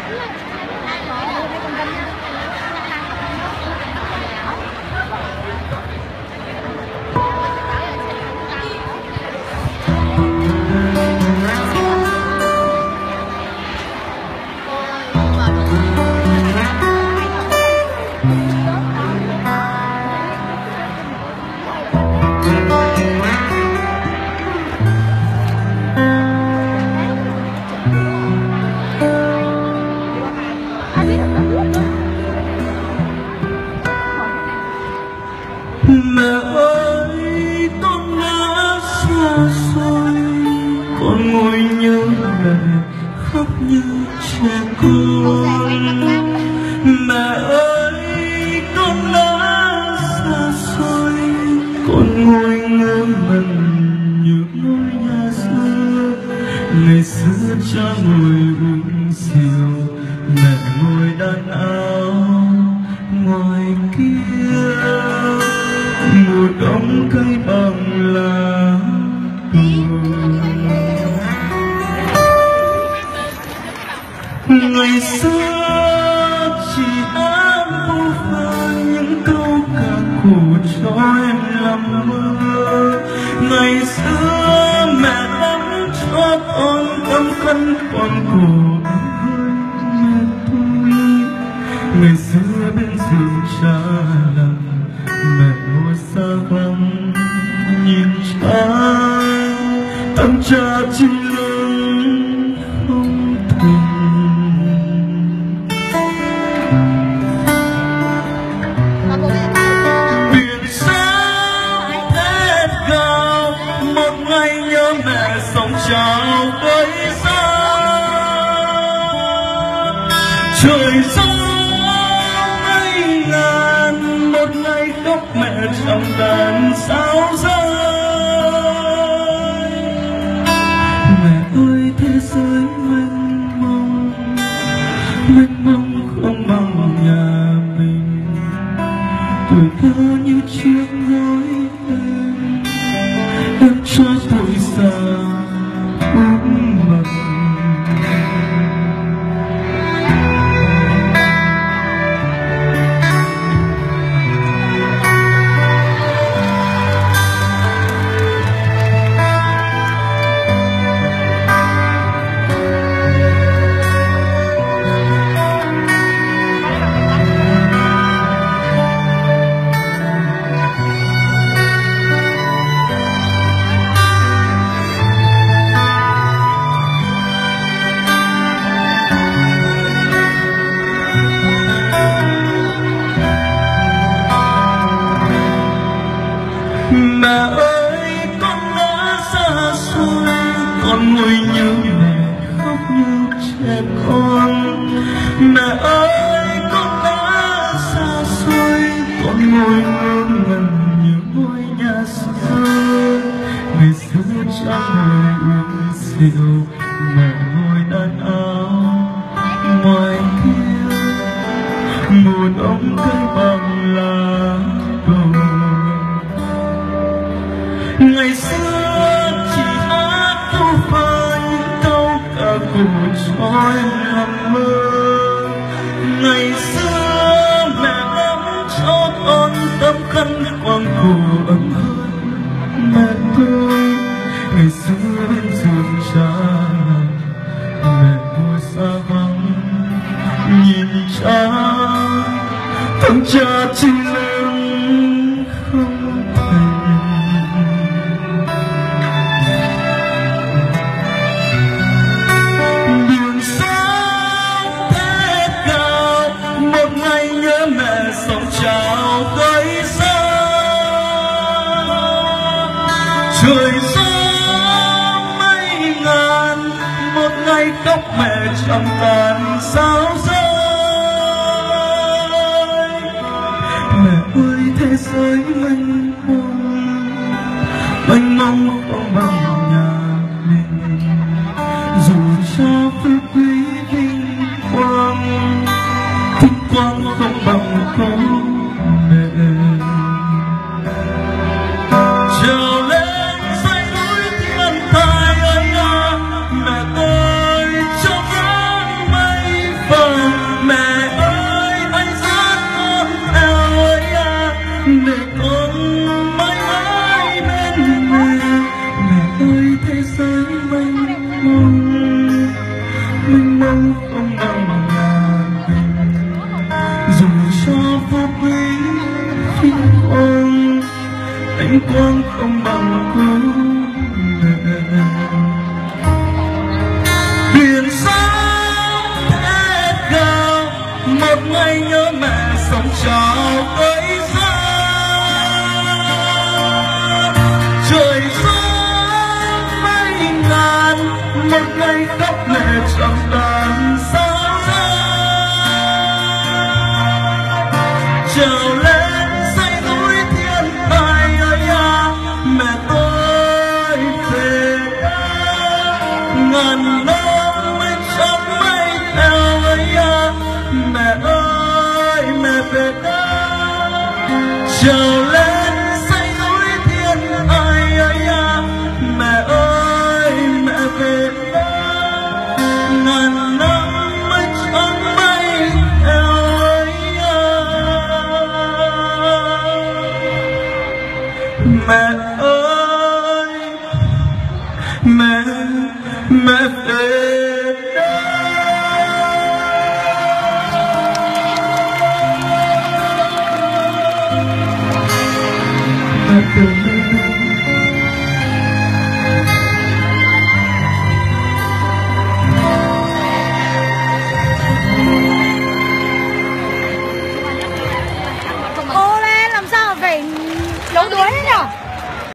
Mẹ ơi, con đã xa xôi, con ngồi nhớ mẹ khóc như trẻ con. Mẹ ơi, con đã xa xôi, con ngồi ngỡ mẩn như ngôi nhà xưa. Ngày xưa cha ngồi uống rượu, mẹ ngồi đan áo ngoài kia. Mùa đông cây bằng lá ngày xưa chỉ ám vô vơ những câu ca cổ cho em làm mơ. Ngày xưa mẹ đắm cho con tấm khăn quàng cổ mẹ tôi. Ngày xưa bên giường cha làm mẹ ngồi xa vắng nhìn cha, tâm cha chỉ lớn không thành. Biển sao hết gào, một ngày nhớ mẹ sóng trào với xa. Trời gió mây ngàn, một ngày khóc mẹ trong đàn sao rơi. Mẹ ơi, thế giới mênh mông không bằng nhà mình. Tuổi thơ như chiếc gối em cho tuổi già ướt mật. Mẹ ơi, con đã xa xôi, con ngồi nhớ mẹ khóc như trẻ con. Mẹ ơi, con đã xa xôi, con ngồi ngơ ngẩn như ngôi nhà xưa. Ngày xưa cha ngồi uống rượu, mẹ ngồi đan áo ngoài kia. Mùa đông cây bằng lá cầu. Ngày xưa chỉ hát thu pha những câu ca cổ cho em làm mơ. Ngày xưa mẹ đắm cho con tấm khăn quàng cổ ấm hơn mẹ tôi. Ngày xưa bên giường cha mẹ ngồi xa vắng nhìn cha, thằng cha chỉ lớn không thành. Sóng trào với xa, trời gió mây ngàn, một ngày khóc mẹ trong tàn sao rơi. Mẹ ơi, thế giới mênh mông không bằng nhà mình. Dù cho phú quý vinh quang không bằng có mẹ. Trèo lên dãy núi thiên thai ơi à, mẹ ơi cho ngàn mây vàng. mênh mông không bằng ngàn tình, dù cho vô quý khi quang ánh quang không bằng cứu biển sóng thét gào một ngày nhớ mẹ sóng trào tới xa trời gió mây ngàn một ngày khóc lệ chẳng tàn sao ra trào lên say núi thiên tài ơi à mẹ tôi về ngàn năm mới chẳng mây theo ơi à mẹ ơi mẹ về trào lên say núi thiên tài ơi à mẹ ơi mẹ về ngàn năm mới chẳng mây theo ơi à mẹ ơi mẹ về mẹ